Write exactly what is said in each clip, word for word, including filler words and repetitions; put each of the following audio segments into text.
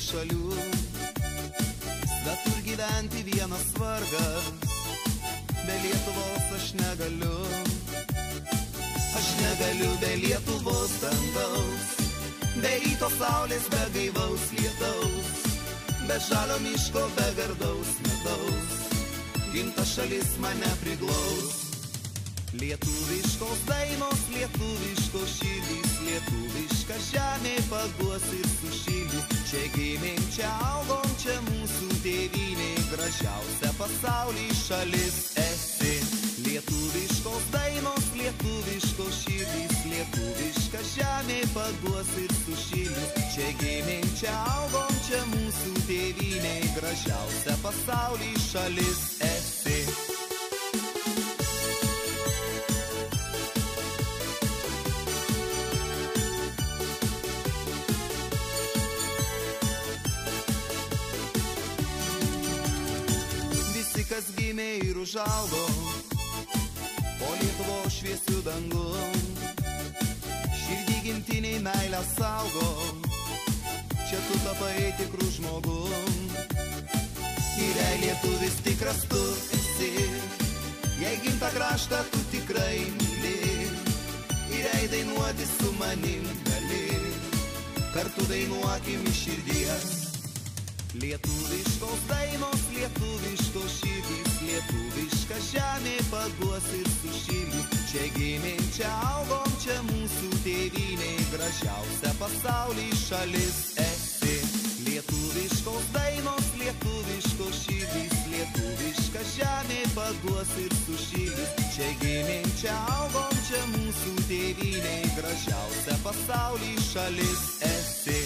šalių, svetur gyventi vienas vargas, be Lietuvos aš negaliu. Aš negaliu be Lietuvos dangaus, be ryto saulės, be gaivaus lietaus, be žalio miško, be gardaus medaus, gimta šalis mane priglaus. Lietuviškos dainos, lietuviškos širdys, lietuviška žemė paguos ir sušildys. Čia gimėm, čia augom, čia mūsų tėvynė, gražiausia pasauly šalis esi. Lietuviškos dainos, lietuviškos širdys, lietuviška žemė paguos ir sušildys. Čia gimėm, čia augom, čia mūsų tėvynė, gražiausia pasauly šalis esi. Kas gimė ir užaugo po Lietuvos šviesių dangų, širdį gimtiniai meilę saugo, čia tu tapai tikrų žmogum. Ir jei lietuvis tikras tu esi, jei gimtą kraštą tu tikrai myli, ir jei dainuoti su manim gali, kartu dainuokim iš širdies. Lietuviškos dainos, lietuviškos širdys, lietuviška žemė paguos ir sušildys. Čia gimėm, čia augom, čia mūsų tėvynė, gražiausia pasauly šalis esi. Lietuviškos dainos, lietuviškos širdys, lietuviška žemė paguos ir sušildys. Čia gimėm, čia augom, čia mūsų tėvynė, gražiausia pasauly šalis esi.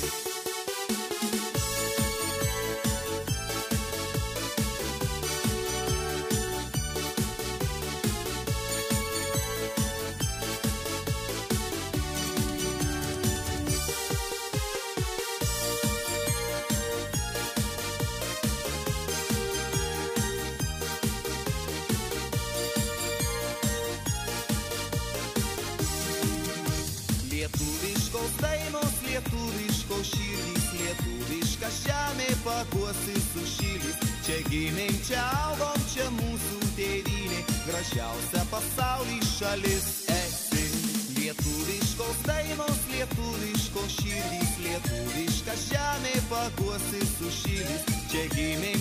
Lietuviškos dainos, lietuviškos širdys, lietuviška žemė paguos ir sušildys. Čia gimėm, čia augom, čia mūsų tėvynė, gražiausia pasauly šalis esi. Lietuviškos dainos, lietuviškos širdys, lietuviška žemė paguos ir sušildys. Čia gimėm,